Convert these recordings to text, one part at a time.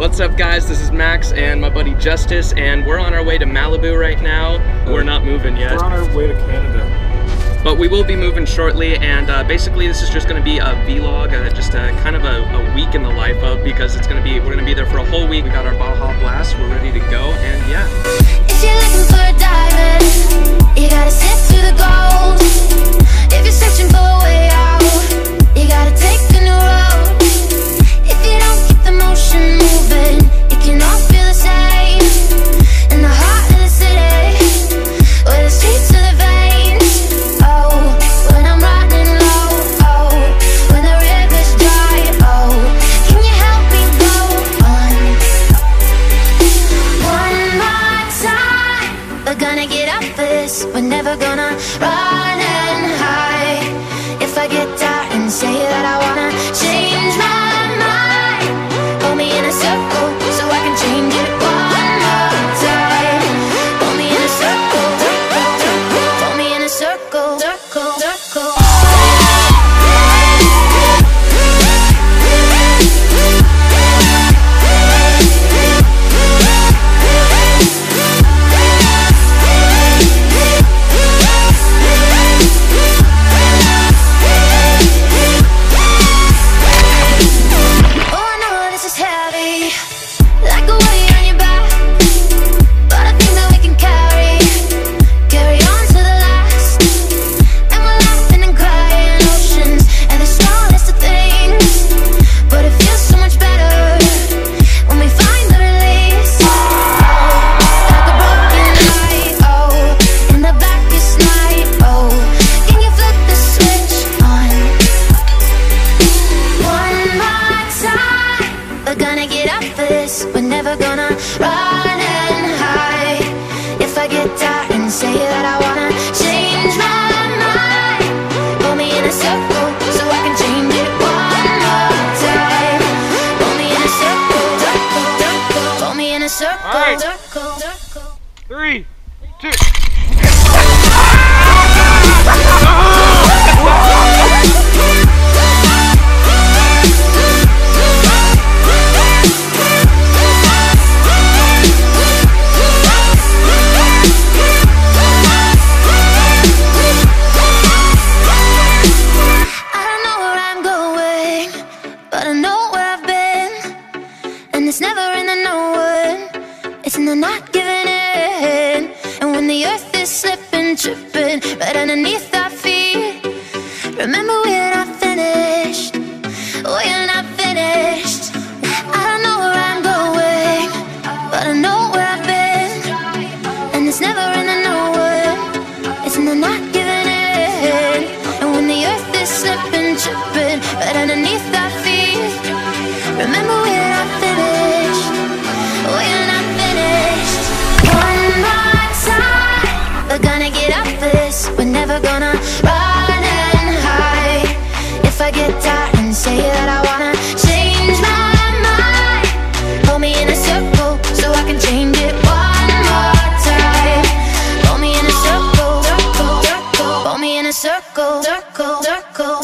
What's up guys, this is Max and my buddy Justice, and we're on our way to Malibu right now. We're not moving yet. We're on our way to Canada. But we will be moving shortly, and basically this is just going to be a vlog, just kind of a week in the life of, because we're going to be there for a whole week. We got our Baja Blast, we're ready to go, and yeah. If you're looking for a diamond, you gotta sift through the gold. If you're searching for a way out, you gotta take a new road. If you don't keep the motion moving, it can all feel the same. In the heart of the city, where the streets are the veins. Oh, when I'm riding low, oh, when the river's dry, oh, can you help me go on? One more time, we're gonna get up for this. We're never gonna run and hide. If I get tired and say that I wanna change my mind, hold me in a circle so I can change it one more time. Hold me in a circle, hold me in a circle, circle, circle. We're never gonna run and hide. If I get tired and say that I wanna change my mind, hold me in a circle so I can change it one more time. Hold me in a circle, circle, circle. Hold me in a circle, All right. circle, circle. 3, 2. It's never in the knowing, it's in the not giving in. And when the earth is slipping, tripping right underneath our feet, remember we're not finished, we're not finished. I don't know where I'm going, but I know where I've been. And it's never in the knowing, it's in the not giving in. And when the earth is slipping, tripping right underneath our feet, remember we're not finished, we're not finished. One more time, we're gonna get up for this. We're never gonna run and hide. If I get tired and say that I wanna change my mind, hold me in a circle so I can change it one more time. Hold me in a circle, circle, circle. Hold me in a circle, circle, circle.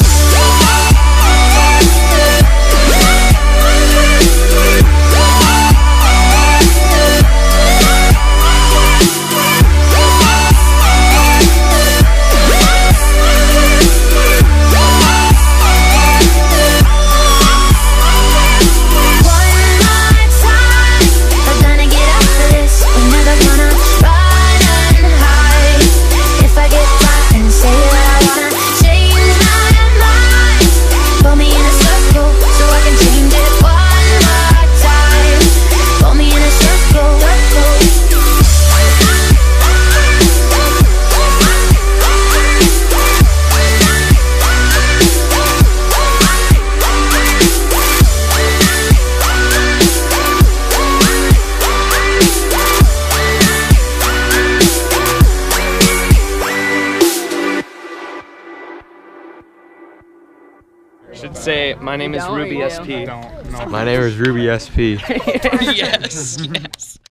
Should say, my name is Ruby SP. No. My name is Ruby SP. Yes, yes.